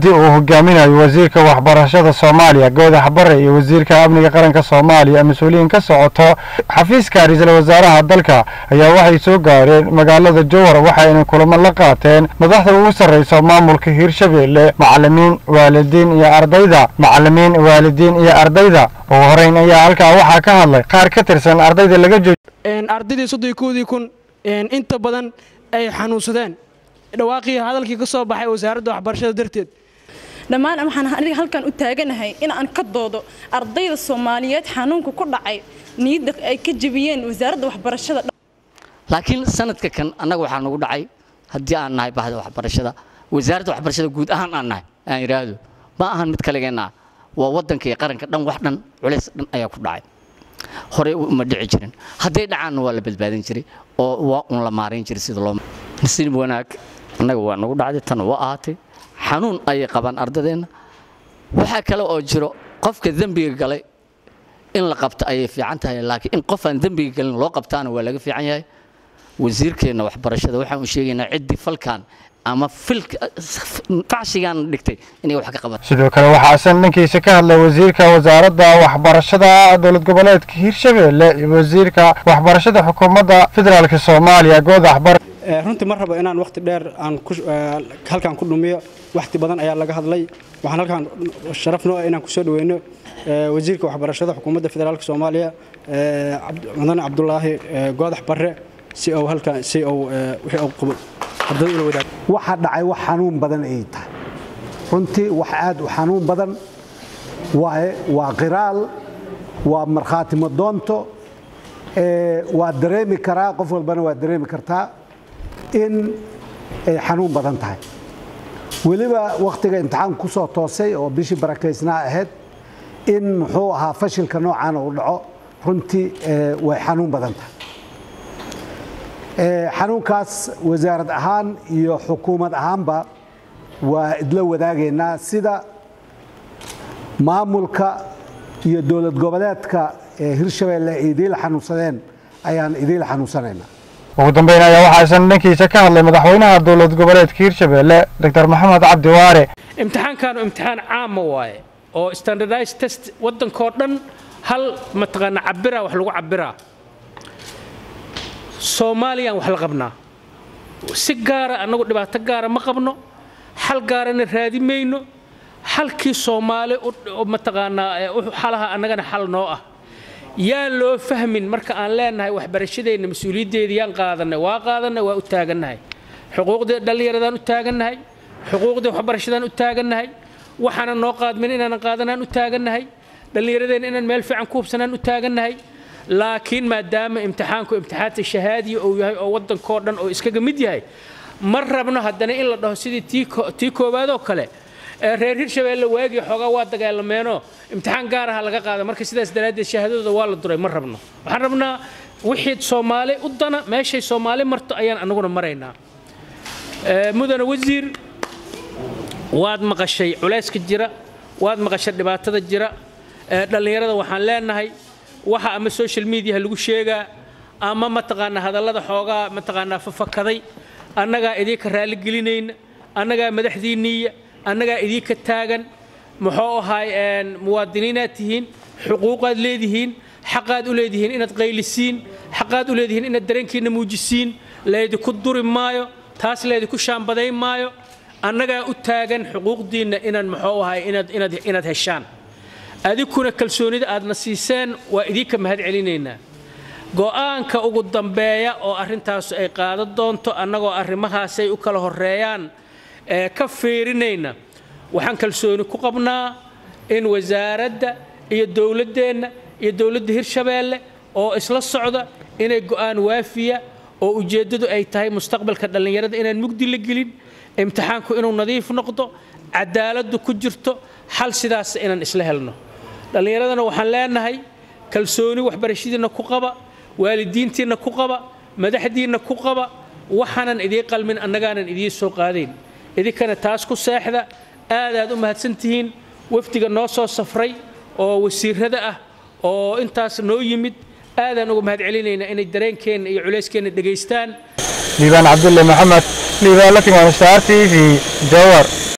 wafdi uu hogaaminayo wasiirka waxbarashada Soomaaliya Goodax Barre iyo wasiirka amniga qaranka Soomaaliya mas'uuliyiin ka socoto xafiiska ra'iisul wasaaraha dalka ayaa waxay soo gaareen magaalada Jowhar waxayna kulamo la qaateen madaxda ugu sareysa maamulka Hirshabelle macallimiin waalidiin iyo ardayda oo horeyn ayaa halka waxa ka hadlay qaar ka tirsan ardayda laga joojiyay ardaydii 3,000 inta badan ay xanuunsadeen dhawaaqii hadalkii ka soo baxay wasaaradda waxbarashada darteed dhammaan waxaan halkan u taaganahay in aan ka doodo ardayda Soomaaliyeed xanuunka ku dhacay niyada ay ka jabiyeen wasaaradda waxbarashada laakiin sanadka kan anaga waxa nagu dhacay hadii aan nahay bahda waxbarashada wasaaradda waxbarashada guud ahaan aan nahay aan yiraahdo ma ahan mid kaleena waa wadanka iyo qaranka dhan wax dhan culeys dhan ayaa ku dhacay hore ma dhici jirin haday dhacaan waa la badbaadin jiray oo waa un la maareyn jiray sida loo nasiib wanaag anaga waa nagu dhacday tan waa ahaatay xanuun ay qabaan ardadeena waxa kale oo jiro qofka dambiga galay in la qabto ay fiican tahay laakiin in qof aan dambiga galin loo qabtaana waa laga fiican yahay wasiirkeena waxbarashada waxaan u sheegaynaa ciddi falkan ama facshigan dhigtay inay wax ka qabato sidoo kale waxa san dhankiisa ka hadlay wasiirka wasaaradda waxbarashada dowlad goboleedka Hirshabelle iyo wasiirka waxbarashada xukuumadda federaalka Soomaaliya Goodax Barre runtii mar raba inaan waqti dheer aan halkan ku dhumiyo waqti badan ayaa laga hadlay waxaan halkan sharafno inaan ku soo dhaweeyno wasiirka waxbarashada xukuumadda federaalka Soomaaliya Mudane Cabdullaahi Goodax Barre si oo halkan si oo wixii uu qabo ardayda ula wadaag waxa dhacay wax xanuun badan ay tahay runtii wax aad u xanuun badan waa qiraal waa marxaati madoonto waa dareemi karaa qof walbana waa dareemi kartaa in ay xanuun badan tahay waliba waqtiga imtixaan ku soo toosay oo bishii barakeysnaa ahayd in muxuu ahaa fashilka noocan uu dhaco runtii way xanuun badan tahay xanuunkaas wasaarad ahaan iyo xukuumad ahaanba waa idla wadaagayna sida maamulka iyo dowlad goboleedka Hirshabelle idil xanuunsadeen ayaan idil xanuunsanayna ugu dambeyn ayaa waxa san dhankiisa ka hadlay madaxweynaha dowlad goboleedka Hirshabelle Dr. Maxamed Cabdi Waare imtixaankan imtixaan caam waaye oo standardized test wadanka dhan hal mataqaana cabira wax lagu cabira Soomaaliya wax la qabnaa si gaar ah anagu dhibaato gaar ah ma qabno xal gaar ah raadimayno halkii Soomaali oo mataqaana xalaha anagana xal noo ah yaa loo fahmin marka aan leenahay waxbarashadeena mas'uuliyadeedii aan qaadanay waa u taaganahay xuquuqda dhalinyaradan u taaganahay xuquuqda waxbarashadan u taaganahay waxana noo qaadmin inaan qaadanaan u taaganahay dhalinyaradeen inaan meel fiican ku hubsanaan u taaganahay laakiin maadaama imtixaanku imtixaanka shahaadiga oo yahay oo wadanka dhan oo iskaga mid yahay mar rabno haddana in la dhaho sidii tii koobaad oo kale reer Hirshabelle waagi xogaa waa dagaalameeno imtixaan gaar ah laga qaado marka sidaas daraadeed shahaadadooda waa la duray mar rabno waxaan rabnaa wixii Soomaali u dana meeshay Soomaali marto ayaan anaguna maraynaa mudane wasiir waad maqashay culayska jira waad maqashay dhibaatada jira dhalinyarada waxaan leenahay waxa ama social media lagu sheegaa ama mataqaana hadallada xoogaa mataqaana fafakaday annaga idinka raali gelinayna annaga madaxdiiniya annaga idinka taagan muxuu ahay muwaadiniinaad tihiin xuquuqaad leedihiin xaqaad u leedihiin inaad qaylisiin xaqaad u leedihiin inaad dareenkiina muujisiin leedku duri maayo taas leedku shaambadayn maayo annaga u taagan xuquuqdiina inaan muxuu ahay inaad heshaan adikuna kalsoonida aad nasiiseen waa idinka mahad celinaynaa go'aanka ugu dambeeya oo arintaas ay qaado doonto annagoo arrimahaas ay u kala horeeyaan ka fiirinayna waxaan kalsooni ku qabnaa in wasaaradda iyo dawladdeena iyo dawladda Hirshabelle oo isla socda inay go'aan waafiya oo ujeedadu ay tahay mustaqbalka dhalinyarada inaan mugdi la gelin imtixaanku inuu nadiif noqdo cadaaladu ku jirto xal sidaas inaan isla helno dhalinyaradana waxaan leenahay kalsooni waxbarashadiina ku qaba waalidiintiina ku qaba madaxdiina ku qaba waxaanan idin qalmin annagaanan idin soo qaadayn idinkana taas ku seexda aad u mahadsantihiin wafdiga noo soo safray oo wasiirada ah oo intaas noo yimid aadaan ugu mahad celinayna inay dareenkeena iyo culeyskeena dhageystaan liibaan cabdulle maxamed liibaan lakin waa Star TV Jowhar.